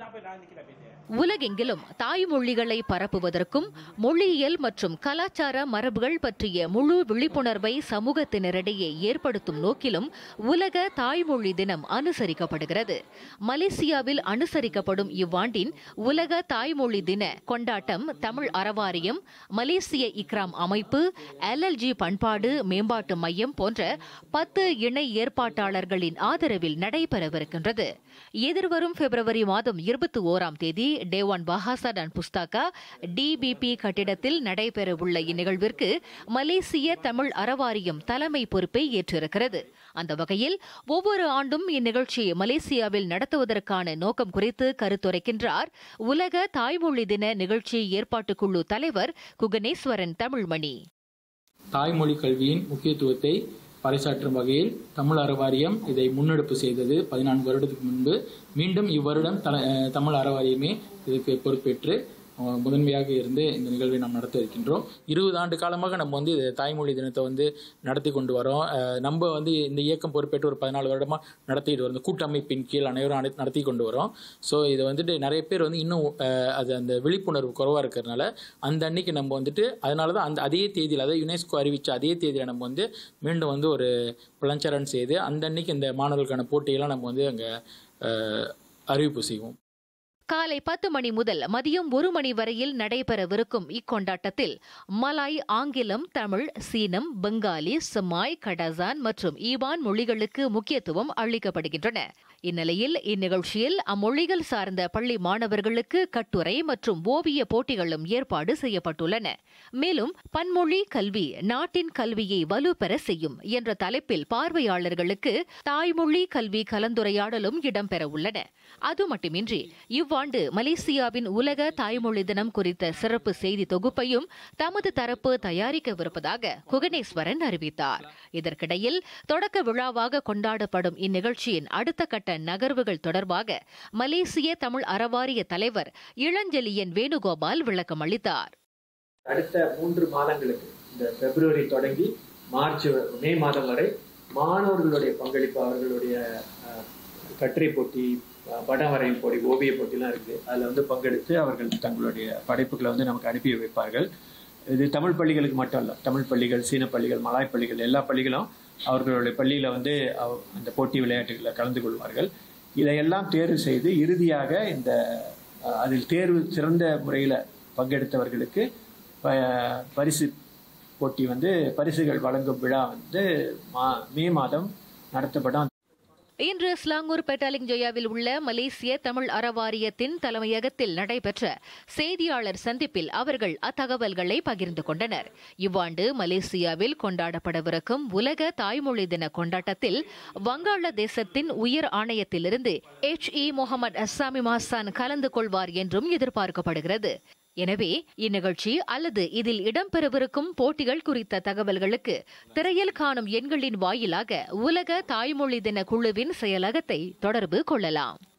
உலகெங்கிலும் தாய்மொழிகளை பரப்புவதற்கும் மொழியியல் மற்றும் கலாச்சார மரபுகள் பற்றிய முழு விழிப்புணர்வை சமூகத்தினரிடையே ஏற்படுத்தும் நோக்கிலும் உலக தாய்மொழி தினம் அனுசரிக்கப்படுகிறது. மலேசியாவில் அனுசரிக்கப்படும் இவ்வாண்டின் உலக தாய்மொழி தின கொண்டாட்டம் தமிழ் அறவாரியம், மலேசிய இக்ராம் அமைப்பு, LLG பண்பாடு மேம்பாட்டு மையம் போன்ற 10 இணை ஏற்பாட்டாளர்களின் ஆதரவில் நடைபெறவிருக்கின்றது. எதிர்வரும் பிப்ரவரி மாதம் 21ஆம் தேதி டேவான் பஹாசா டான் புஸ்தகா DBP கட்டிடத்தில் நடைபெறவுள்ள இந்நிகழ்விற்கு மலேசிய தமிழ் அறவாரியம் தலைமை பொறுப்பை ஏற்றிருக்கிறது. அந்த வகையில் ஒவ்வொரு ஆண்டும் இந்நிகழ்ச்சியை மலேசியாவில் நடத்துவதற்கான நோக்கம் குறித்து கருத்துரைக்கின்றார் உலக தாய்மொழி தின நிகழ்ச்சி ஏற்பாட்டுக்குழு தலைவர் குகனேஸ்வரன் தமிழ்மணி. தாய்மொழி கல்வியின் முக்கியத்துவத்தை பறைசாற்றும் வகையில் தமிழ் அறவாரியம் இதை முன்னெடுப்பு செய்தது 14 வருடத்துக்கு முன்பு. மீண்டும் இவ்வருடம் தமிழ் அறவாரியமே இதுக்கு பொறுப்பேற்று முதன்மையாக இருந்து இந்த நிகழ்வை நாம் நடத்த இருக்கின்றோம். 20 ஆண்டு காலமாக நம்ம தாய்மொழி தினத்தை நடத்தி கொண்டு வரோம். நம்ம இந்த இயக்கம் பொறுப்பேற்று ஒரு 14 வருடமாக நடத்திட்டு வரோம். கூட்டமைப்பின் கீழ் அனைவரும் நடத்தி கொண்டு வரோம். ஸோ இதை நிறைய பேர் இன்னும் அது அந்த விழிப்புணர்வு குறைவாக இருக்கிறதுனால அந்த அன்னைக்கு நம்ம அதனால தான் அதே தேதியில், அதாவது யுனெஸ்கோ அறிவித்த அதே தேதியில் நம்ம மீண்டும் ஒரு புலஞ்சரன் செய்து அந்த அன்னைக்கு இந்த மாணவர்களுக்கான போட்டியெல்லாம் நம்ம அங்கே அறிவிப்பு செய்வோம். காலை 10 மணி முதல் மதியம் 1 மணி வரையில் நடைபெறவிருக்கும் இக்கொண்டாட்டத்தில் மலாய், ஆங்கிலம், தமிழ், சீனம், பெங்காலி, சமாய், கடசான் மற்றும் ஈவான் மொழிகளுக்கு முக்கியத்துவம் அளிக்கப்படுகின்றன. இந்நிலையில் இந்நிகழ்ச்சியில் அம்மொழிகள் சார்ந்த பள்ளி மாணவர்களுக்கு கட்டுரை மற்றும் ஓவிய போட்டிகளும் ஏற்பாடு செய்யப்பட்டுள்ளன. மேலும் பன்மொழி கல்வி நாட்டின் கல்வியை வலுப்பெற செய்யும் என்ற தலைப்பில் பார்வையாளர்களுக்கு தாய்மொழி கல்வி கலந்துரையாடலும் இடம்பெற உள்ளன. அது மட்டுமின்றி இவ்வாண்டு மலேசியாவின் உலக தாய்மொழி தினம் குறித்த சிறப்பு செய்தி தொகுப்பையும் தமது தரப்பு தயாரிக்கவிருப்பதாக குகனேஸ்வரன் அறிவித்தார். இதற்கிடையில் தொடக்க விழாவாக கொண்டாடப்படும் இந்நிகழ்ச்சியின் அடுத்த கட்ட நகர்வுகள் தொடர்பாக மலேசிய தமிழ் அறவாரிய தலைவர் இளஞ்செழியன் வேணுகோபால் விளக்கம் அளித்தார். அடுத்த 3 மாதங்களுக்கு, இந்த பிப்ரவரி தொடங்கி மே மாதம் வரை மாணவர்களுடைய பங்களிப்பு, அவர்களுடைய கட்டுரை போட்டி, படம் வரையும் போட்டி, ஓவிய போட்டிலாம் இருக்குது. அதில் பங்கெடுத்து அவர்கள் தங்களுடைய படைப்புகளை நமக்கு அனுப்பி வைப்பார்கள். இது தமிழ் பள்ளிகளுக்கு மட்டும் இல்லை, தமிழ் பள்ளிகள், சீன பள்ளிகள், மலாய் பள்ளிகள், எல்லா பள்ளிகளும் அவர்களுடைய பள்ளியில் அந்த போட்டி விளையாட்டுகளில் கலந்து கொள்வார்கள். இதையெல்லாம் தேர்வு செய்து இறுதியாக அதில் சிறந்த முறையில் பங்கெடுத்தவர்களுக்கு பரிசு போட்டி பரிசுகள் வழங்கும் விழா மே மாதம் நடத்தப்படும். இன்று ஸ்லாங்கூர் பெட்டாலிங் ஜொயாவில் உள்ள மலேசிய தமிழ் அறவாரியத்தின் தலைமையகத்தில் நடைபெற்ற செய்தியாளர் சந்திப்பில் அவர்கள் அத்தகவல்களை பகிர்ந்து கொண்டனர். இவ்வாண்டு மலேசியாவில் கொண்டாடப்படவிருக்கும் உலக தாய்மொழி தின கொண்டாட்டத்தில் வங்காளதேசத்தின் உயர் ஆணையத்திலிருந்து HE முகமது அஸ்ஸாமி மாசான் கலந்து கொள்வார் என்றும் எதிர்பார்க்கப்படுகிறது. எனவே இந்நிகழ்ச்சி அல்லது இதில் இடம்பெறவிருக்கும் போட்டிகள் குறித்த தகவல்களுக்கு திரையில் காணும் எண்களின் வாயிலாக உலக தாய்மொழி தின குழுவின் செயலகத்தை தொடர்பு கொள்ளலாம்.